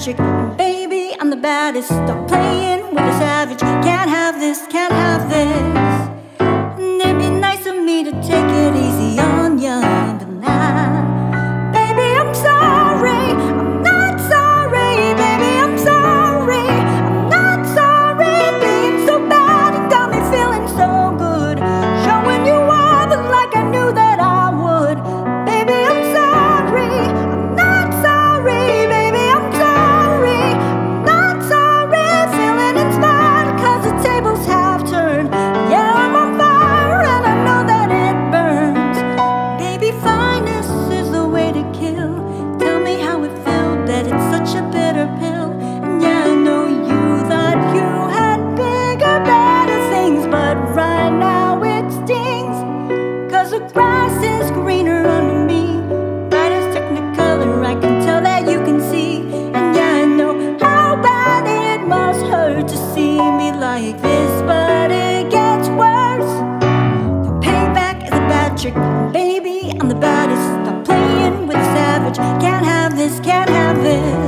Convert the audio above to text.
chick. Baby, I'm the baddest. Stop playing with a savage. Can't have this, can't have this. And it'd be nice of me to take it easy on you tonight. Baby, I'm sorry, I'm not sorry. Baby, I'm sorry, I'm not sorry. Being so bad, it got me feeling so good. Showing you all the like I knew that I would. Baby, I'm sorry, I'm not sorry. Baby, I'm sorry, I'm not sorry. Feeling inspired cause the tables have turned. Yeah, I'm on fire and I know that it burns. Baby, fineness is the way to kill. Tell me how it felt that it's such a bitter pill. And yeah, I know you thought you had bigger, better things, but right now it stings. Cause the grass is greener under me. Brightest technicolor, I can tell that you can see. And yeah, I know how bad it must hurt to see me like this, but it gets worse. The payback is a bad trick. Baby, I'm the baddest. Stop playing with a savage. Can't have this, can't have this.